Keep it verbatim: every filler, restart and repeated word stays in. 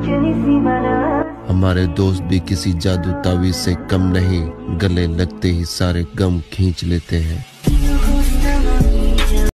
हमारे दोस्त भी किसी जादू तावीज से कम नहीं, गले लगते ही सारे गम खींच लेते हैं।